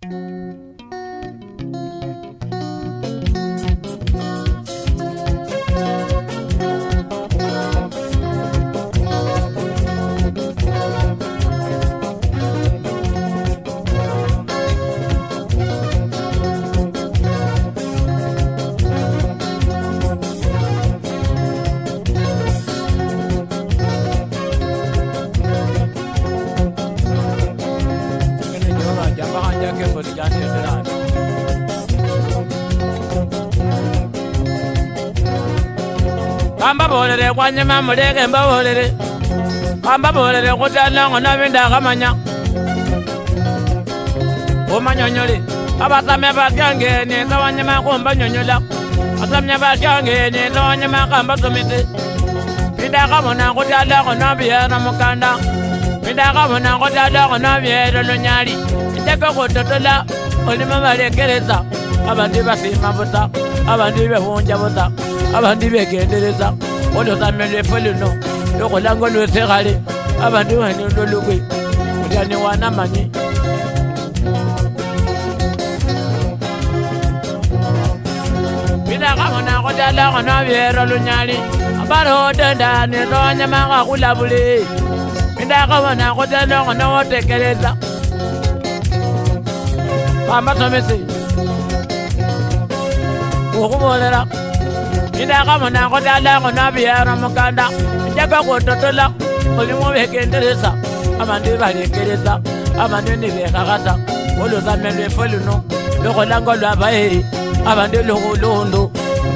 Amba bolere kwanyema mulege mba bolere amba bolere kutana ngona binda kamanya omanyonyole abatamya bakyange ne tawanyema komba nyonyola atamya bakyange ne tawanyema kamba tomete binda kamona kutala ngona biera mukanda binda kamona kutala ngona biera lonyali ndeka kototola oli mama lekereza abandi basima buta abandi behonja buta abandi begendereza odo tamele folino loko lango lwesegale abandi wani lolugwe mutani wana manyi bina kamona kodala kono biero lunyali abaro denda ne tonya manga kulabule bina kamona kodala kono wotekeleza mama somese okubolera Inda kamona kodala kono biera mukanda jaga kototola olimo bekendereza abandi balekereza abandi ni bekagata olo zamende folino loko lango lwabae abandi londo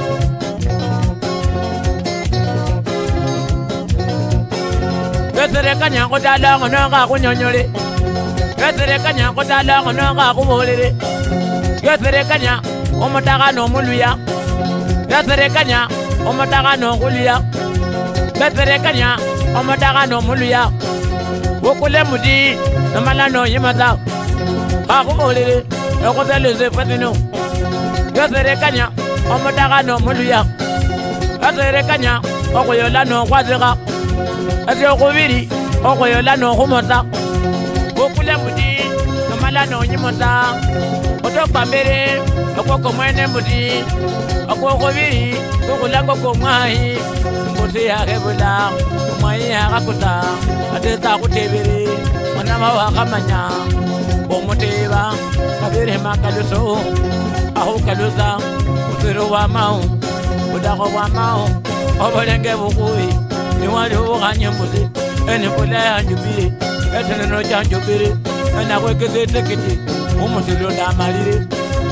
Kesere kanya kodala kono ka kunyonyole Kesere kanya kodala kono ka kubolere Kesere kanya omotaka no muluya Beterekanya, omotaka no kulia. Beterekanya, omotaka no muluya. Wokule mudi, namala no yimata. Kakumolele, ekotele ze fatino. Beterekanya, omotaka no muluya. Beterekanya, okoyola no kwazeka. Ekokubiri, okoyola no kumota. Wokule mudi, namala no yimata. Otokambere, okoko mwene mudi. Okokubiri, kukulango kumwahi. Mbuzi ya kebula, kumwahi ya kakuta. Ateta kutebiri, manama wakamanya. Omuteba, kabiri makaluso. Aho kaluza, usiru wa mao. Udako wa mao, obolenge bukui. Niwali ukanye mbuzi, eni kule ya njubiri. Eteneno cha njubiri, ena kwekeze tekiti. Umusiru ndamaliri.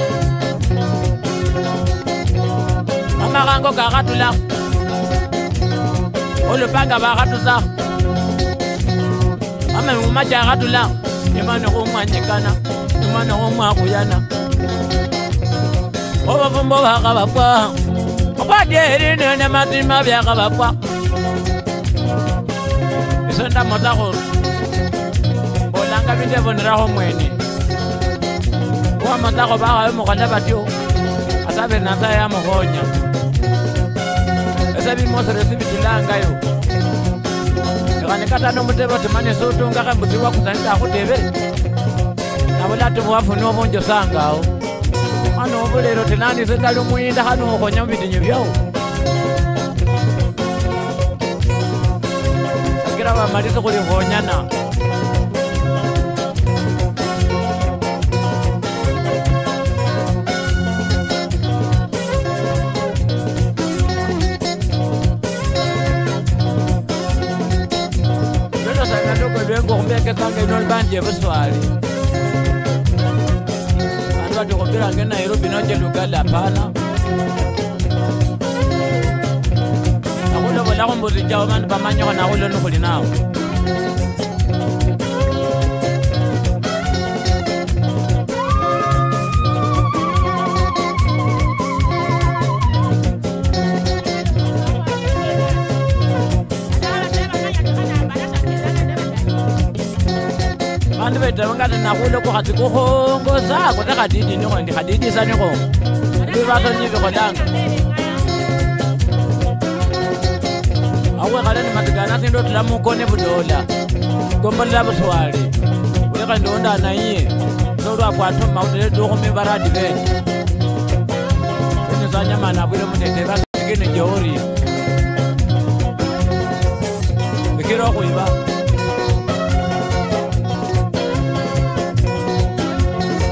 Amarango karatula Olupanga baratula Ame umaja ratula Imane rumwa nyekana Imane rumwa kuyana Oba fumbo bakabakwa Oba dieri nene matima byakabakwa Isonda motako Bolanga binde boneraho mwene Oba motako baka mokanda batyo Asabe nasa ya mohonya Esabi mosere sibitilanga yo Ekanekata no muteba tumane soto ngaka mbuzi wa kuzanita akutebe Nabola tubuwafu no bonjo sangao Ano obulero tenani sendali muyinda hano okonya mbitinyo byao Sakira ba mariso kuli honyana Ngombe kanga ino banje buswali Anwa dokobira ngena Nairobi no jelu gala pana Akulo bola ngombozi jawo man bamanyo na akulo no kuli nawo Ande beta ngata na kulo ko gati go go sa go ta gadidi ni go ndi gadidi sa ni go Ndi ba so ni go langa Awe gale ni matigana sindo tla mo kone budola Gomba la buswali We ga ndonda na yi zolwa fwato maudele do khumi baradi be ni zanya mana bwile mutete ba kene jori bikiro kuiba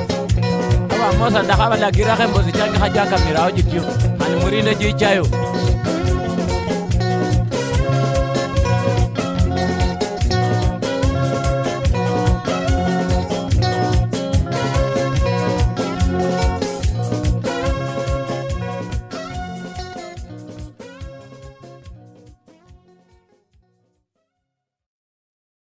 aba mosa ndakaba la gira khembo zichangi haja kamera ojityo ani murinde jichayo